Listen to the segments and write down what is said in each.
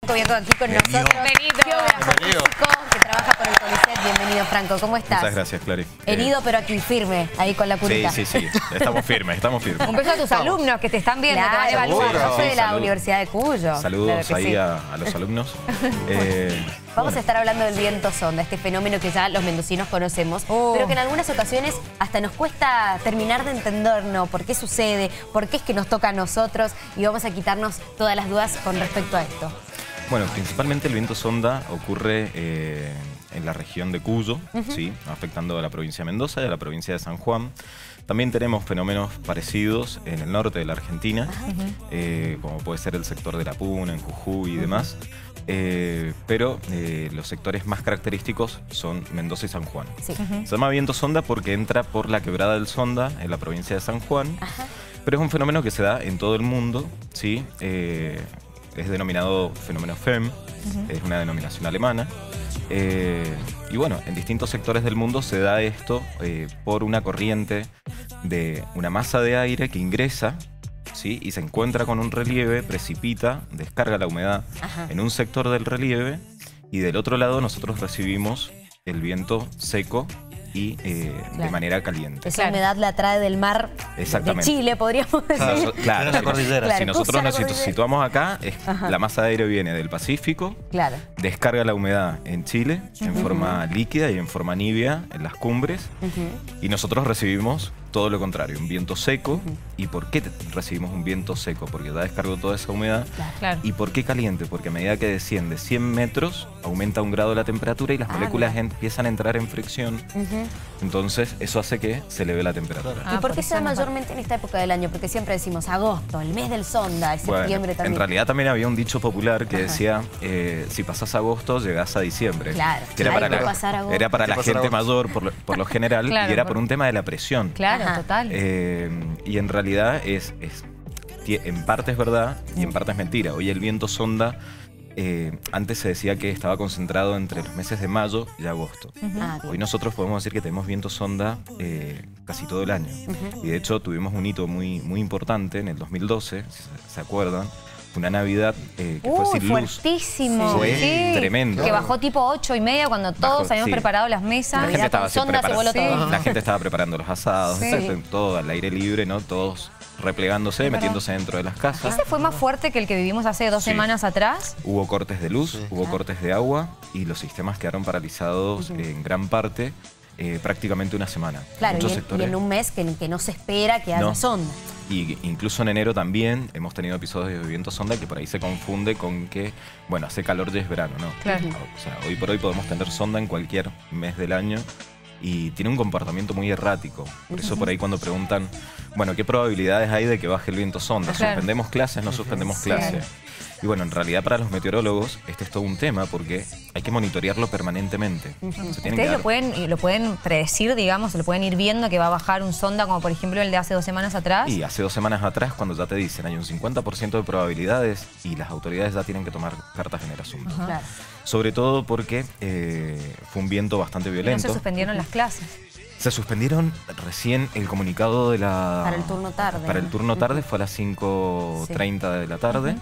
Aquí con nosotros, geógrafo físico que trabaja por el CONICET. Bienvenido, Franco. ¿Cómo estás? Muchas gracias, Clary. Herido, pero aquí firme, ahí con la curita. Sí. Estamos firmes. Un beso a tus alumnos que te están viendo, Claro, te van a evaluar. yo soy de la Salud. Universidad de Cuyo. Saludos Claro que ahí sí. a los alumnos. Vamos a estar hablando del viento sonda, este fenómeno que ya los mendocinos conocemos, pero que en algunas ocasiones hasta nos cuesta terminar de entendernos por qué sucede, por qué es que nos toca a nosotros, y vamos a quitarnos todas las dudas con respecto a esto. Bueno, principalmente el viento sonda ocurre en la región de Cuyo, ¿sí? Afectando a la provincia de Mendoza y a la provincia de San Juan. También tenemos fenómenos parecidos en el norte de la Argentina, como puede ser el sector de La Puna, en Jujuy y demás. Pero los sectores más característicos son Mendoza y San Juan. Sí. Se llama viento sonda porque entra por la quebrada del Sonda, en la provincia de San Juan. Pero es un fenómeno que se da en todo el mundo, ¿sí? Es denominado fenómeno FEM, es una denominación alemana. Y bueno, en distintos sectores del mundo se da esto por una corriente de una masa de aire que ingresa, ¿sí? Y se encuentra con un relieve, precipita, descarga la humedad en un sector del relieve, y del otro lado nosotros recibimos el viento seco y de manera caliente. Esa humedad la trae del mar de Chile, podríamos decir. Claro, la cordillera. Si nosotros nos situamos acá, la masa de aire viene del Pacífico, descarga la humedad en Chile en forma líquida y en forma nibia en las cumbres, y nosotros recibimos todo lo contrario, un viento seco. ¿Y por qué recibimos un viento seco? Porque da descargo toda esa humedad. ¿Y por qué caliente? Porque a medida que desciende 100 metros, aumenta 1 grado la temperatura y las moléculas empiezan a entrar en fricción. Entonces, eso hace que se eleve la temperatura. ¿Y por qué se da mayormente en esta época del año? Porque siempre decimos agosto, el mes del sonda, es septiembre también. En realidad también había un dicho popular que decía, si pasás agosto, llegás a diciembre. Claro, que era para la gente mayor, por lo general, y era por un tema de la presión. Claro, total. Y en realidad en parte es verdad y en parte es mentira. Hoy el viento sonda, antes se decía que estaba concentrado entre los meses de mayo y agosto. Hoy nosotros podemos decir que tenemos viento sonda casi todo el año. Y de hecho tuvimos un hito muy importante en el 2012, si se acuerdan. Una Navidad que fue sin luz. Fuertísimo. Fue tremendo. Que bajó tipo 8:30 cuando todos habíamos preparado las mesas. La gente estaba todo. La gente estaba preparando los asados, todo al aire libre, ¿no? Todos replegándose, metiéndose dentro de las casas. ¿Ese fue más fuerte que el que vivimos hace 2 semanas atrás? Hubo cortes de luz, hubo cortes de agua, y los sistemas quedaron paralizados en gran parte, prácticamente una semana. Claro, y en un mes que no se espera que haya sonda. Y incluso en enero también hemos tenido episodios de viento sonda que por ahí se confunde con que, bueno, hace calor y es verano, ¿no? Claro. O sea, hoy por hoy podemos tener sonda en cualquier mes del año y tiene un comportamiento muy errático. Por eso por ahí cuando preguntan, bueno, ¿qué probabilidades hay de que baje el viento sonda? ¿Suspendemos clases? ¿No suspendemos clases? Y bueno, en realidad para los meteorólogos este es todo un tema porque hay que monitorearlo permanentemente. Ustedes lo pueden predecir, digamos, lo pueden ir viendo que va a bajar un sonda, como por ejemplo el de hace 2 semanas atrás. Y hace 2 semanas atrás, cuando ya te dicen hay un 50% de probabilidades y las autoridades ya tienen que tomar cartas en el asunto. Sobre todo porque fue un viento bastante violento. ¿No se suspendieron las clases? Se suspendieron recién el comunicado de la... Para el turno tarde. Para el turno tarde fue a las 5:30 de la tarde.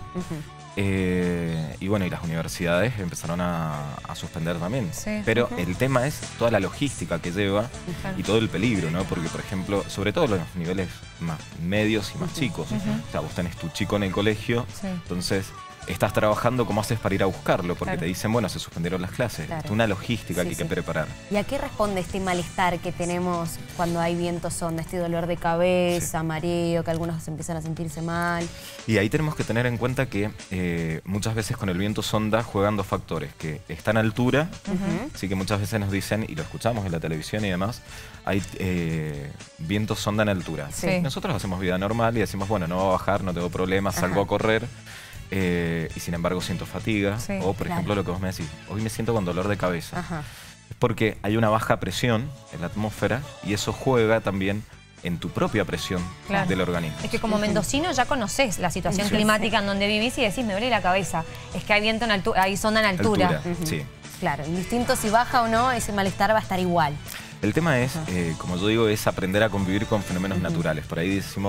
Y bueno, y las universidades empezaron a suspender también. Pero el tema es toda la logística que lleva y todo el peligro, ¿no? Porque, por ejemplo, sobre todo los niveles más medios y más chicos. O sea, vos tenés tu chico en el colegio, entonces estás trabajando, ¿cómo haces para ir a buscarlo? Porque te dicen, bueno, se suspendieron las clases. Es una logística que hay que preparar. ¿Y a qué responde este malestar que tenemos cuando hay viento sonda? Este dolor de cabeza, mareo, que algunos empiezan a sentirse mal. Y ahí tenemos que tener en cuenta que muchas veces con el viento sonda juegan 2 factores. Que está en altura, así que muchas veces nos dicen, y lo escuchamos en la televisión y demás, hay viento sonda en altura. Nosotros hacemos vida normal y decimos, bueno, no va a bajar, no tengo problemas, salgo a correr. Y sin embargo siento fatiga. O por ejemplo lo que vos me decís, hoy me siento con dolor de cabeza. Es porque hay una baja presión en la atmósfera y eso juega también en tu propia presión del organismo. Es que como mendocino ya conoces la situación climática en donde vivís y decís, me duele la cabeza. Es que hay viento en altura, hay sonda en altura. Claro, indistinto si baja o no, ese malestar va a estar igual. El tema es, como yo digo, es aprender a convivir con fenómenos naturales. Por ahí decimos,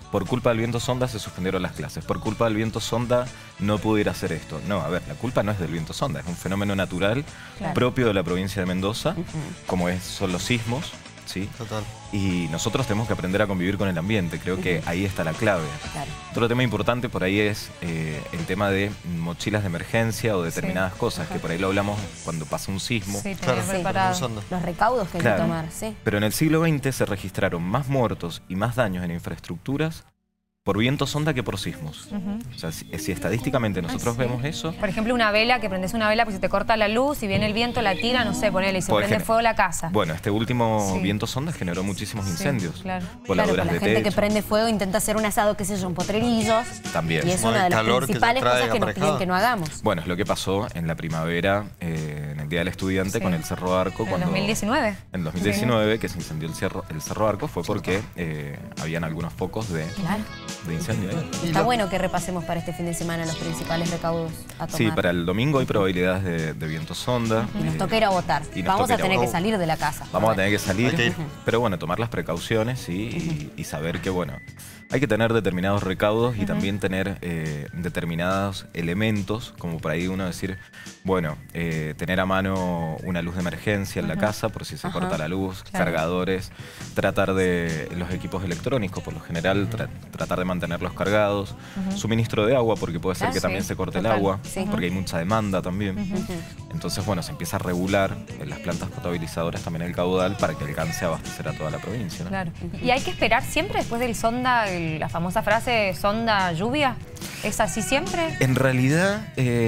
por culpa del viento sonda se suspendieron las clases, por culpa del viento sonda no pude ir a hacer esto. No, a ver, la culpa no es del viento sonda, es un fenómeno natural propio de la provincia de Mendoza, como son los sismos. ¿Sí? Total. Y nosotros tenemos que aprender a convivir con el ambiente, creo que ahí está la clave. Claro. Otro tema importante por ahí es el tema de mochilas de emergencia o determinadas cosas, que por ahí lo hablamos cuando pasa un sismo. Sí, Claro, preparado. Los recaudos que hay que tomar, sí. Pero en el siglo XX se registraron más muertos y más daños en infraestructuras por viento sonda que por sismos. O sea, si estadísticamente nosotros vemos eso... Por ejemplo, una vela, que prendes una vela porque se te corta la luz y viene el viento, la tira, no sé, ponele y se prende fuego la casa. Bueno, este último viento sonda generó muchísimos incendios. Claro. Voladuras la de gente techo. que prende fuego intenta hacer un asado, qué sé yo, en potrerillos. También. Y es Bueno, una de el las calor que principales te trae cosas que nos piden que no hagamos. Bueno, es lo que pasó en la primavera, en el Día del Estudiante, con el Cerro Arco. En 2019. En 2019, que se incendió el Cerro Arco, fue porque habían algunos focos de incendio ahí. Está bueno que repasemos para este fin de semana los principales recaudos a tomar. Sí, para el domingo hay probabilidades de viento sonda. Y nos toca ir a votar. Vamos a tener que salir de la casa. Vamos a tener que salir, Hay que ir. pero bueno, tomar las precauciones y saber que, bueno, hay que tener determinados recaudos y también tener determinados elementos, como por ahí uno decir, bueno, tener a mano una luz de emergencia en la casa por si se corta la luz, cargadores, tratar de los equipos electrónicos, por lo general, tratar de mantenerlos cargados, suministro de agua, porque puede ser que también se corte el agua, porque hay mucha demanda también. Entonces, bueno, se empieza a regular en las plantas potabilizadoras también el caudal para que alcance a abastecer a toda la provincia, ¿no? Claro. ¿Y hay que esperar siempre después del sonda, la famosa frase sonda lluvia? ¿Es así siempre? En realidad,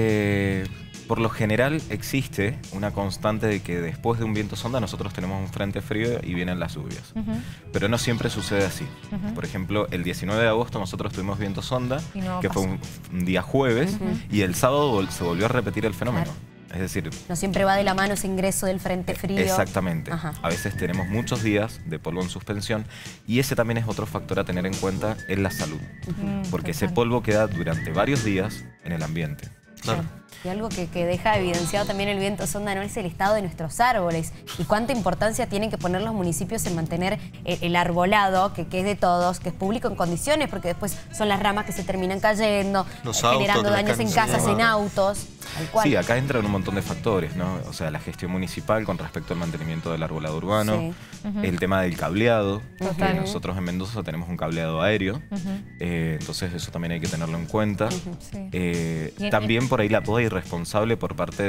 por lo general existe una constante de que después de un viento sonda nosotros tenemos un frente frío y vienen las lluvias. Pero no siempre sucede así. Por ejemplo, el 19 de agosto nosotros tuvimos viento sonda, que fue un día jueves, y el sábado se volvió a repetir el fenómeno. Es decir... No siempre va de la mano ese ingreso del frente frío. Exactamente. A veces tenemos muchos días de polvo en suspensión y ese también es otro factor a tener en cuenta en la salud. Porque ese polvo queda durante varios días en el ambiente. Claro. Y algo que deja evidenciado también el viento sonda, ¿no?, es el estado de nuestros árboles y cuánta importancia tienen que poner los municipios en mantener el arbolado, que es de todos, que es público en condiciones, porque después son las ramas que se terminan cayendo, generando daños en casas, en autos. Tal cual. Sí, acá entran un montón de factores, ¿no? O sea, la gestión municipal con respecto al mantenimiento del arbolado urbano, el tema del cableado, que nosotros en Mendoza tenemos un cableado aéreo, entonces eso también hay que tenerlo en cuenta. También por ahí la poda irresponsable por parte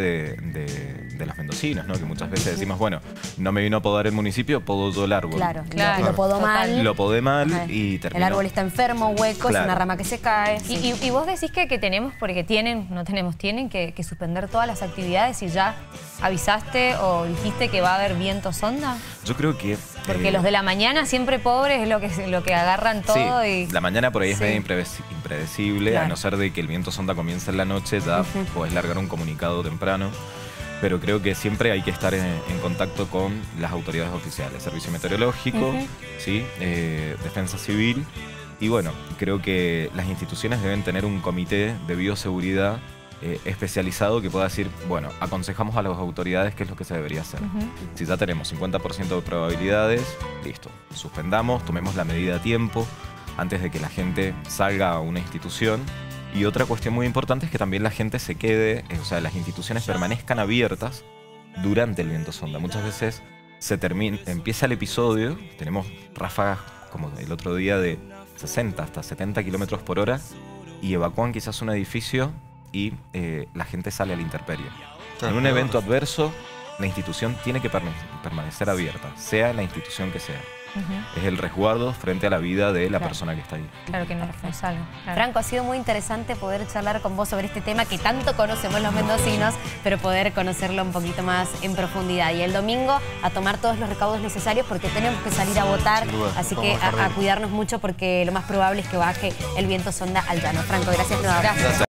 de los mendocinos, ¿no? Que muchas veces decimos, bueno, no me vino a podar el municipio, podo yo el árbol. Claro. Lo podó mal. Lo podé mal y terminó. El árbol está enfermo, hueco, es una rama que se cae. Y vos decís que tenemos, porque tienen que suspender todas las actividades y ya avisaste o dijiste que va a haber viento sonda. Yo creo que... Porque los de la mañana siempre pobres es lo que agarran todo. Sí, la mañana por ahí es medio impredecible, a no ser de que el viento sonda comience en la noche, ya podés largar un comunicado temprano. Pero creo que siempre hay que estar en contacto con las autoridades oficiales, Servicio Meteorológico, ¿sí? Defensa Civil. Y bueno, creo que las instituciones deben tener un comité de bioseguridad especializado que pueda decir, bueno, aconsejamos a las autoridades qué es lo que se debería hacer. Si ya tenemos 50% de probabilidades, listo, suspendamos, tomemos la medida a tiempo antes de que la gente salga a una institución. Y otra cuestión muy importante es que también la gente se quede, o sea, las instituciones permanezcan abiertas durante el viento sonda. Muchas veces empieza el episodio, tenemos ráfagas como el otro día de 60 hasta 70 kilómetros por hora y evacúan quizás un edificio y la gente sale a la intemperie. En un evento adverso, la institución tiene que permanecer abierta, sea la institución que sea. Es el resguardo frente a la vida de la persona que está ahí. Claro que no es responsable. Franco, ha sido muy interesante poder charlar con vos sobre este tema que tanto conocemos los mendocinos, pero poder conocerlo un poquito más en profundidad. Y el domingo a tomar todos los recaudos necesarios porque tenemos que salir a votar, así que a cuidarnos mucho porque lo más probable es que baje el viento sonda al llano. Franco, gracias nuevamente.